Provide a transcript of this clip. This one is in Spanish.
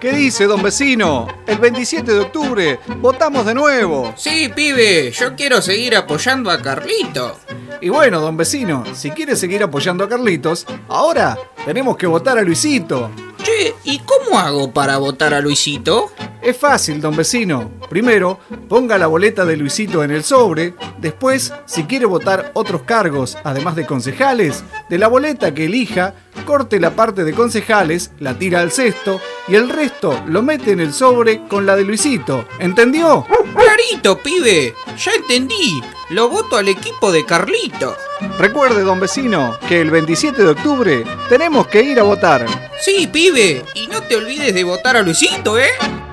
¿Qué dice, don vecino? El 27 de octubre votamos de nuevo. Sí, pibe, yo quiero seguir apoyando a Carlito. Y bueno, don vecino, si quiere seguir apoyando a Carlitos, ahora tenemos que votar a Luisito. Che, ¿y cómo hago para votar a Luisito? Es fácil, don vecino. Primero, ponga la boleta de Luisito en el sobre. Después, si quiere votar otros cargos, además de concejales, de la boleta que elija, corte la parte de concejales, la tira al cesto y el resto lo mete en el sobre con la de Luisito. ¿Entendió? Clarito, pibe, ya entendí. Lo voto al equipo de Carlito. Recuerde, don vecino, que el 27 de octubre tenemos que ir a votar. Sí, pibe, y no te olvides de votar a Luisito, ¿eh?